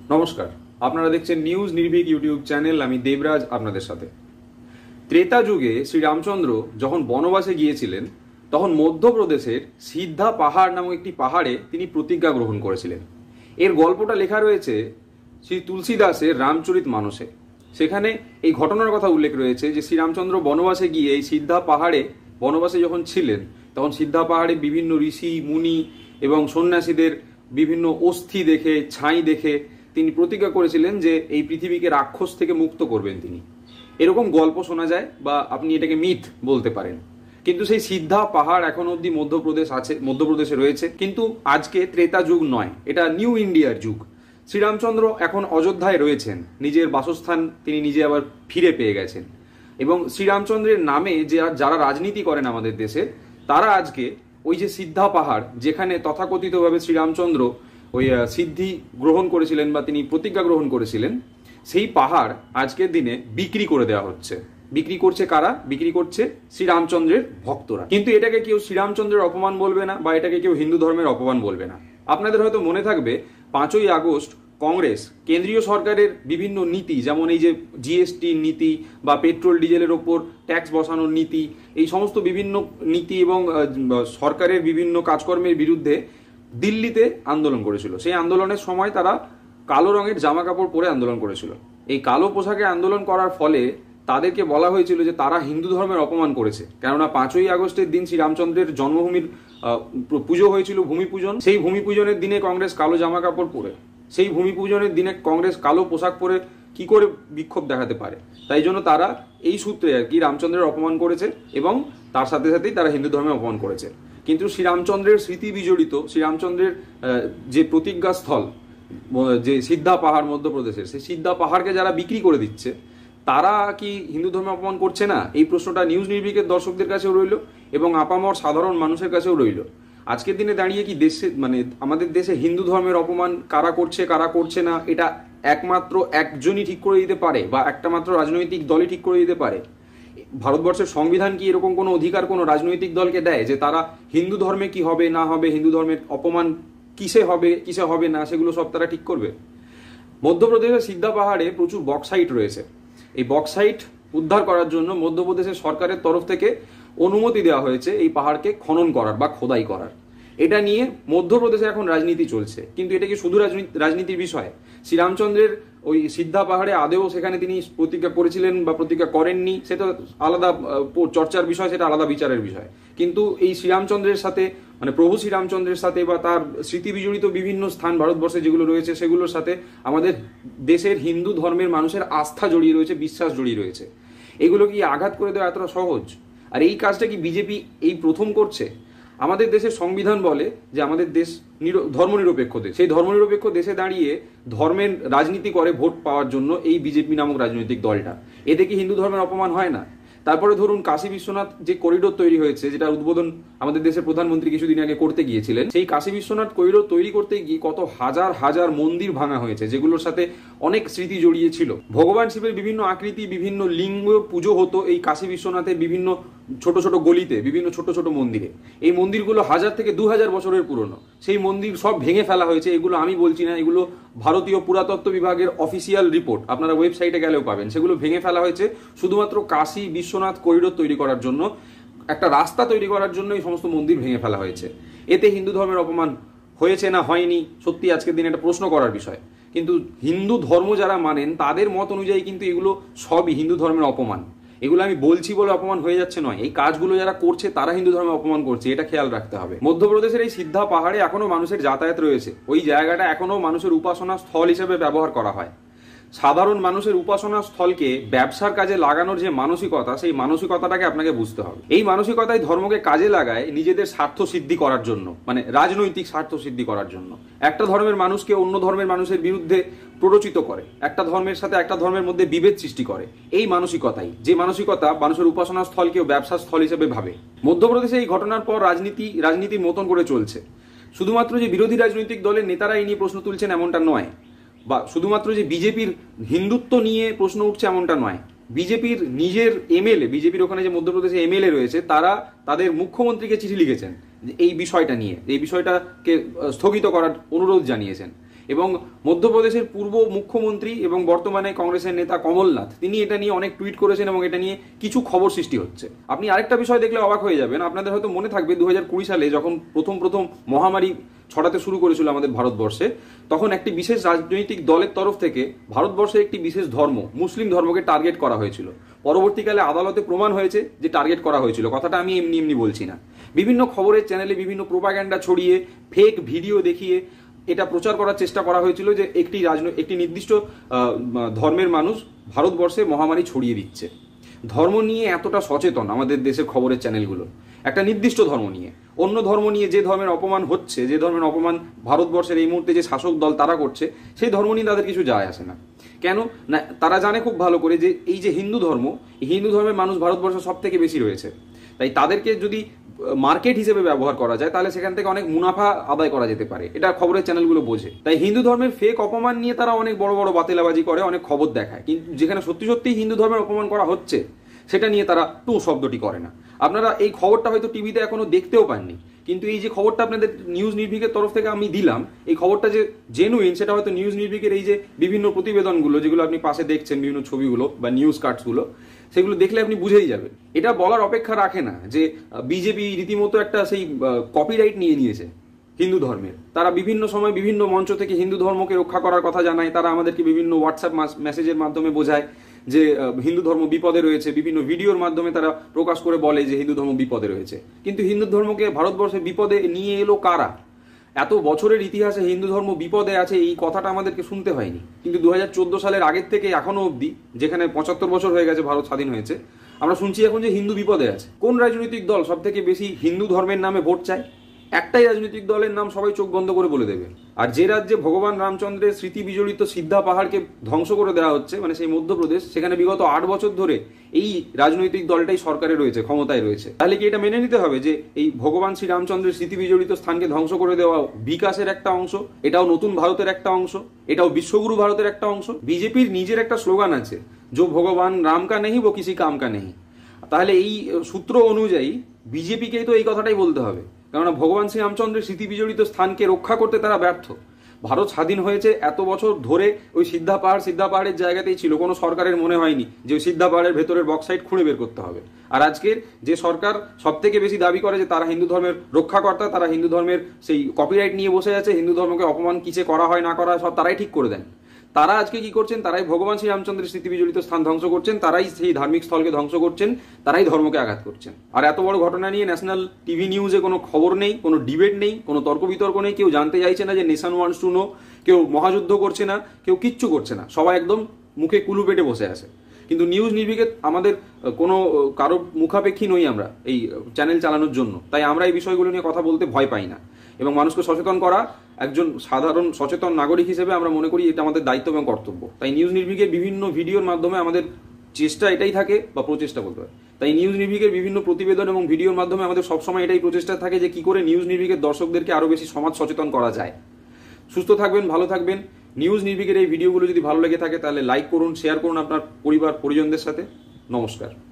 নমস্কার, আপনারা দেখছেন নিউজ নির্ভীক ইউটিউব চ্যানেল। আমি দেবরাজ আপনাদের সাথে। ত্রেতা যুগে শ্রীরামচন্দ্র যখন বনবাসে গিয়েছিলেন তখন মধ্যপ্রদেশের সিদ্ধা পাহাড় নামক একটি পাহাড়ে তিনি প্রতিজ্ঞা গ্রহণ করেছিলেন। এর গল্পটা লেখা রয়েছে শ্রী তুলসী দাসের রামচরিত মানসে। সেখানে এই ঘটনার কথা উল্লেখ রয়েছে যে শ্রীরামচন্দ্র বনবাসে গিয়ে এই সিদ্ধা পাহাড়ে বনবাসে যখন ছিলেন তখন সিদ্ধা পাহাড়ে বিভিন্ন ঋষি মুনি এবং সন্ন্যাসীদের বিভিন্ন অস্থি দেখে, ছাই দেখে তিনি প্রতিজ্ঞা করেছিলেন যে এই পৃথিবীকে রাক্ষস থেকে মুক্ত করবেন তিনি। এরকম গল্প শোনা যায় বা আপনি এটাকে মিথ বলতে পারেন। কিন্তু সেই সিদ্ধা পাহাড় এখন অব্দি মধ্যপ্রদেশে রয়েছে। কিন্তু আজকে ত্রেতা যুগ নয়, এটা নিউ ইন্ডিয়ার যুগ। শ্রীরামচন্দ্র এখন অযোধ্যায় রয়েছেন, নিজের বাসস্থান তিনি নিজে আবার ফিরে পেয়ে গেছেন। এবং শ্রীরামচন্দ্রের নামে যারা রাজনীতি করেন আমাদের দেশে, তারা আজকে ওই যে সিদ্ধা পাহাড়, যেখানে তথাকথিতভাবে শ্রীরামচন্দ্র ওই সিদ্ধি গ্রহণ করেছিলেন বা তিনি প্রতিজ্ঞা গ্রহণ করেছিলেন, সেই পাহাড় আজকের দিনে বিক্রি করে দেওয়া হচ্ছে। বিক্রি করছে কারা? বিক্রি করছে শ্রীরামচন্দ্রের ভক্তরা। কিন্তু এটাকে কেউ শ্রীরামচন্দ্রের অপমান বলবে না বা এটাকে কেউ হিন্দু ধর্মের অপমান বলবে না। আপনাদের হয়তো মনে থাকবে 5ই আগস্ট কংগ্রেস কেন্দ্রীয় সরকারের বিভিন্ন নীতি, যেমন এই যে জিএসটি নীতি বা পেট্রোল ডিজেলের ওপর ট্যাক্স বসানোর নীতি, এই সমস্ত বিভিন্ন নীতি এবং সরকারের বিভিন্ন কাজকর্মের বিরুদ্ধে দিল্লিতে আন্দোলন করেছিল। সেই আন্দোলনের সময় তারা কালো রঙের জামা কাপড় পরে আন্দোলন করেছিল। এই কালো পোশাকে আন্দোলন করার ফলে তাদেরকে বলা হয়েছিল যে তারা হিন্দু ধর্মের অপমান করেছে। কেননা 5ই আগস্টের দিন শ্রীরামচন্দ্রের জন্মভূমির পুজো হয়েছিল, ভূমি পূজন। সেই ভূমি পূজনের দিনে কংগ্রেস কালো জামা কাপড় পরে, সেই ভূমি পূজনের দিনে কংগ্রেস কালো পোশাক পরে কি করে বিক্ষোভ দেখাতে পারে? তাই জন্য তারা এই সূত্রে আর কি রামচন্দ্রের অপমান করেছে এবং তার সাথে সাথেই তারা হিন্দু ধর্মের অপমান করেছে। কিন্তু শ্রীরামচন্দ্রের স্মৃতি বিজড়িত শ্রীরামচন্দ্রের যে প্রতিজ্ঞাস্থল, যে সিদ্ধা পাহাড় মধ্যপ্রদেশের, সেই সিদ্ধা পাহাড়কে যারা বিক্রি করে দিচ্ছে, তারা কি হিন্দু ধর্মে অপমান করছে না? এই প্রশ্নটা নিউজ নির্ভীকের দর্শকদের কাছেও রইল এবং আপামর সাধারণ মানুষের কাছেও রইল। আজকের দিনে দাঁড়িয়ে কি দেশে, মানে আমাদের দেশে হিন্দু ধর্মের অপমান কারা করছে কারা করছে না, এটা একমাত্র একজনই ঠিক করে দিতে পারে বা একটা মাত্র রাজনৈতিক দলই ঠিক করে দিতে পারে? ভারতবর্ষের সংবিধান কি এরকম কোনো অধিকার কোনো রাজনৈতিক দলকে দেয় যে তারা হিন্দু ধর্মে কি হবে না হবে, হিন্দু ধর্মের অপমান কিসে হবে না, সেগুলো সব তারা ঠিক করবে? মধ্যপ্রদেশের সিদ্ধা পাহাড়ে প্রচুর বক্সাইট রয়েছে। এই বক্সাইট উদ্ধার করার জন্য মধ্যপ্রদেশের সরকারের তরফ থেকে অনুমতি দেওয়া হয়েছে এই পাহাড়কে খনন করার বা খোদাই করার। এটা নিয়ে মধ্যপ্রদেশে এখন রাজনীতি চলছে। কিন্তু এটা কি শুধু রাজনীতির বিষয়? শ্রীরামচন্দ্রের ওই সিদ্ধা পাহাড়ে আদেও সেখানে তিনি প্রতিজ্ঞা করেছিলেন বা প্রতিজ্ঞা করেননি, সেটা আলাদা চর্চার বিষয়, সেটা আলাদা বিচারের বিষয়। কিন্তু এই শ্রীরামচন্দ্রের সাথে, মানে প্রভু শ্রীরামচন্দ্রের সাথে বা তার স্মৃতি বিজড়িত বিভিন্ন স্থান ভারতবর্ষে যেগুলো রয়েছে, সেগুলোর সাথে আমাদের দেশের হিন্দু ধর্মের মানুষের আস্থা জড়িয়ে রয়েছে, বিশ্বাস জড়িয়ে রয়েছে। এগুলো কি আঘাত করে দেওয়া এতটা সহজ? আর এই কাজটা কি বিজেপি এই প্রথম করছে? আমাদের দেশের সংবিধান বলে যে আমাদের দেশ ধর্মনিরপেক্ষ দেশ। সেই ধর্মনিরপেক্ষ দেশে দাঁড়িয়ে ধর্মের রাজনীতি করে ভোট পাওয়ার জন্য এই বিজেপি নামক রাজনৈতিক দলটা। এতে কি হিন্দু ধর্মের অপমান হয় না? তারপরে ধরুন কাশী বিশ্বনাথ যে করিডোর তৈরি হয়েছে, যেটা উদ্বোধন আমাদের দেশের প্রধানমন্ত্রী কিছুদিন আগে করতে গিয়েছিলেন, সেই কাশী বিশ্বনাথ করিডোর তৈরি করতে গিয়ে কত হাজার হাজার মন্দির ভাঙা হয়েছে, যেগুলোর সাথে অনেক স্মৃতি জড়িয়ে ছিল। ভগবান শিবের বিভিন্ন আকৃতি, বিভিন্ন লিঙ্গ পুজো হতো এই কাশী বিশ্বনাথের বিভিন্ন ছোট ছোট গলিতে, বিভিন্ন ছোট ছোট মন্দিরে। এই মন্দিরগুলো 1000 থেকে 2000 বছরের পুরনো। সেই মন্দির সব ভেঙে ফেলা হয়েছে। এগুলো আমি বলছি না, এগুলো ভারতীয় পুরাতত্ত্ব বিভাগের অফিসিয়াল রিপোর্ট, আপনারা ওয়েবসাইটে গেলেও পাবেন। সেগুলো ভেঙে ফেলা হয়েছে শুধুমাত্র কাশী বিশ্বনাথ করিডোর তৈরি করার জন্য, একটা রাস্তা তৈরি করার জন্য এই সমস্ত মন্দির ভেঙে ফেলা হয়েছে। এতে হিন্দু ধর্মের অপমান হয়েছে না হয়নি, সত্যি আজকের দিনে একটা প্রশ্ন করার বিষয়। কিন্তু হিন্দু ধর্ম যারা মানেন তাদের মত অনুযায়ী কিন্তু এগুলো সবই হিন্দু ধর্মের অপমান। এগুলো আমি বলছি বলে অপমান হয়ে যাচ্ছে নয়, এই কাজগুলো যারা করছে তারা হিন্দু ধর্মে অপমান করছে, এটা খেয়াল রাখতে হবে। মধ্যপ্রদেশের এই সিদ্ধা পাহাড়ে এখনো মানুষের যাতায়াত রয়েছে। ওই জায়গাটা এখনো মানুষের উপাসনা স্থল হিসেবে ব্যবহার করা হয়। সাধারণ মানুষের উপাসনা স্থলকে ব্যবসার কাজে লাগানোর যে মানসিকতা, সেই মানসিকতাটাকে আপনাকে বুঝতে হবে। এই মানসিকতায় ধর্মকে কাজে লাগায় নিজেদের স্বার্থ সিদ্ধি করার জন্য, মানে রাজনৈতিক স্বার্থ সিদ্ধি করার জন্য। একটা ধর্মের মানুষকে অন্য ধর্মের মানুষের বিরুদ্ধে প্ররোচিত করে, একটা ধর্মের সাথে একটা ধর্মের মধ্যে বিভেদ সৃষ্টি করে। এই মানসিকতাই, যে মানসিকতা মানুষের উপাসনা স্থলকেও ব্যবসা স্থল হিসেবে ভাবে। মধ্যপ্রদেশে এই ঘটনার পর রাজনীতির মতন করে চলছে। শুধুমাত্র যে বিরোধী রাজনৈতিক দলের নেতারা এই নিয়ে প্রশ্ন তুলছেন এমনটা নয়, বা শুধুমাত্র যে বিজেপির হিন্দুত্ব নিয়ে প্রশ্ন উঠছে এমনটা নয়। বিজেপির নিজের এমএলএ, বিজেপির ওখানে যে মধ্যপ্রদেশে এমএলএ রয়েছে, তারা তাদের মুখ্যমন্ত্রীকে চিঠি লিখেছেন এই বিষয়টা নিয়ে, এই বিষয়টাকে স্থগিত করার অনুরোধ জানিয়েছেন। এবং মধ্যপ্রদেশের পূর্ব মুখ্যমন্ত্রী এবং বর্তমানে কংগ্রেসের নেতা কমলনাথ তিনি এটা নিয়ে অনেক টুইট করেছেন এবং এটা নিয়ে কিছু খবর সৃষ্টি হচ্ছে। আপনি আরেকটা বিষয় দেখলে অবাক হয়ে যাবেন, আপনাদের হয়তো মনে থাকবে 2020 সালে যখন প্রথম মহামারী ছড়াতে শুরু করেছিল আমাদের ভারতবর্ষে, তখন একটি বিশেষ রাজনৈতিক দলের তরফ থেকে ভারতবর্ষের একটি বিশেষ ধর্ম মুসলিম ধর্মকে টার্গেট করা হয়েছিল। পরবর্তীকালে আদালতে প্রমাণ হয়েছে যে টার্গেট করা হয়েছিল, কথাটা আমি এমনি এমনি বলছি না। বিভিন্ন খবরের চ্যানেলে বিভিন্ন প্রোপাগ্যান্ডা ছড়িয়ে ফেক ভিডিও দেখিয়ে এটা প্রচার করার চেষ্টা করা হয়েছিল যে একটি নির্দিষ্ট ধর্মের মানুষ ভারতবর্ষে মহামারী ছড়িয়ে দিচ্ছে। ধর্ম নিয়ে এতটা সচেতন আমাদের দেশের খবরের চ্যানেলগুলো, একটা নির্দিষ্ট ধর্ম নিয়ে। অন্য ধর্ম নিয়ে যে ধর্মের অপমান হচ্ছে, যে ধর্মের অপমান ভারতবর্ষের এই মুহূর্তে যে শাসক দল তারা করছে, সেই ধর্ম নিয়ে তাদের কিছু যায় আসে না। কেন না, তারা জানে খুব ভালো করে যে এই যে হিন্দু ধর্ম, এই হিন্দু ধর্মের মানুষ ভারতবর্ষে সব থেকে বেশি রয়েছে। তাই তাদেরকে যদি মার্কেট হিসেবে ব্যবহার করা যায় তাহলে সেখান থেকে অনেক মুনাফা আদায় করা যেতে পারে, এটা খবরের চ্যানেলগুলো বোঝে। তাই হিন্দু ধর্মের ফেক অপমান নিয়ে তারা অনেক বড় বড় বাতিলাবাজি করে, অনেক খবর দেখায়, কিন্তু যেখানে সত্যি সত্যি হিন্দু ধর্মের অপমান করা হচ্ছে সেটা নিয়ে তারা টু শব্দটি করে না। আপনারা এই খবরটা হয়তো টিভিতে এখনো দেখতেও পাননি, কিন্তু এই যে খবরটা আপনাদের নিউজ নির্ভীকের তরফ থেকে আমি দিলাম, এই খবরটা যে জেনুইন সেটা হয়তো নিউজ নির্ভীকের এই যে বিভিন্ন প্রতিবেদনগুলো যেগুলো আপনি পাশে দেখছেন, বিভিন্ন ছবিগুলো বা নিউজ কার্ডসগুলো, সেগুলো দেখলে আপনি বুঝেই যাবেন। এটা বলার অপেক্ষা রাখে না যে বিজেপি রীতিমতো একটা সেই কপিরাইট নিয়ে নিয়েছে হিন্দু ধর্মের। তারা বিভিন্ন সময় বিভিন্ন মঞ্চ থেকে হিন্দু ধর্মকে রক্ষা করার কথা জানায়, তারা আমাদেরকে বিভিন্ন হোয়াটসঅ্যাপ মেসেজের মাধ্যমে বোঝায় যে হিন্দু ধর্ম বিপদে রয়েছে, বিভিন্ন ভিডিওর মাধ্যমে তারা প্রকাশ করে বলে যে হিন্দু ধর্ম বিপদে রয়েছে। কিন্তু হিন্দু ধর্মকে ভারতবর্ষে বিপদে নিয়ে এলো কারা? এত বছরের ইতিহাসে হিন্দু ধর্ম বিপদে আছে এই কথাটা আমাদেরকে শুনতে হয়নি, কিন্তু 2014 সালের আগের থেকে এখনো অবধি, যেখানে 75 বছর হয়ে গেছে ভারত স্বাধীন হয়েছে, আমরা শুনছি এখন যে হিন্দু বিপদে আছে। কোন রাজনৈতিক দল সব থেকে বেশি হিন্দু ধর্মের নামে ভোট চায়? একটাই রাজনৈতিক দলের নাম সবাই চোখ বন্ধ করে বলে দেবে। আর যে রাজ্যে ভগবান রামচন্দ্রের স্মৃতি বিজড়িত সিদ্ধা পাহাড়কে ধ্বংস করে দেওয়া হচ্ছে, মানে সেই মধ্যপ্রদেশ, সেখানে বিগত 8 বছর ধরে এই রাজনৈতিক দলটাই সরকারে রয়েছে, ক্ষমতায় রয়েছে। তাহলে কি এটা মেনে নিতে হবে যে এই ভগবান শ্রী রামচন্দ্রের স্মৃতি বিজড়িত স্থানকে ধ্বংস করে দেওয়া বিকাশের একটা অংশ, এটাও নতুন ভারতের একটা অংশ, এটাও বিশ্বগুরু ভারতের একটা অংশ? বিজেপির নিজের একটা স্লোগান আছে, जो ভগবান রাম কা নেহি वो किसी काम का नहीं। তাহলে এই সূত্র অনুযায়ী বিজেপিকেই তো এই কথাটাই বলতে হবে, কেননা ভগবান শ্রী রামচন্দ্রের স্মৃতি বিজড়িত স্থানকে রক্ষা করতে তারা ব্যর্থ। ভারত স্বাধীন হয়েছে এত বছর ধরে ওই সিদ্ধা পাহাড়ের জায়গাতেই ছিল, কোনো সরকারের মনে হয়নি যে ওই সিদ্ধা পাহাড়ের ভেতরের বক্সাইট খুঁড়ে বের করতে হবে। আর আজকের যে সরকার সব থেকে বেশি দাবি করে যে তারা হিন্দু ধর্মের রক্ষাকর্তা, তারা হিন্দু ধর্মের সেই কপিরাইট নিয়ে বসে আছে, হিন্দু ধর্মকে অপমান কিসে করা হয় না করা হয় সব তারাই ঠিক করে দেন, তারা আজকে কি করছেন? তারাই ভগবান শ্রী রামচন্দ্রের স্মৃতি বিজড়িত স্থান ধ্বংস করছেন, তারাই সেই ধার্মিক স্থলকে ধ্বংস করছেন, তারাই ধর্মকে আঘাত করছেন। আর এত বড় ঘটনা নিয়ে ন্যাশনাল টিভি নিউজে কোনো খবর নেই, কোনো ডিবেট নেই, কোনো তর্ক বিতর্ক নেই, কেউ জানতে চাইছে না যে নেশন ওয়ান্টস টু নো, কেউ মহাযুদ্ধ করছে না, কেউ কিচ্ছু করছে না, সবাই একদম মুখে কুলু পেটে বসে আছে। কিন্তু নিউজ নির্ভীকে আমাদের কোনো কারো মুখাপেক্ষী নই আমরা এই চ্যানেল চালানোর জন্য, তাই আমরা এই বিষয়গুলো নিয়ে কথা বলতে ভয় পাই না। এবং মানুষকে সচেতন করা একজন সাধারণ সচেতন নাগরিক হিসেবে আমরা মনে করি এটা আমাদের দায়িত্ব এবং কর্তব্য। তাই নিউজ নির্ভীকের বিভিন্ন ভিডিওর মাধ্যমে আমাদের চেষ্টা এটাই থাকে, বা প্রচেষ্টা বলতে হয়, তাই নিউজ নির্ভীকের বিভিন্ন প্রতিবেদন এবং ভিডিওর মাধ্যমে আমাদের সবসময় এটাই প্রচেষ্টা থাকে যে কি করে নিউজ নির্ভীকের দর্শকদেরকে আরো বেশি সমাজ সচেতন করা যায়। সুস্থ থাকবেন, ভালো থাকবেন। নিউজ নির্ভীকের এই ভিডিওগুলো যদি ভালো লেগে থাকে তাহলে লাইক করুন, শেয়ার করুন আপনার পরিবার পরিজনদের সাথে। নমস্কার।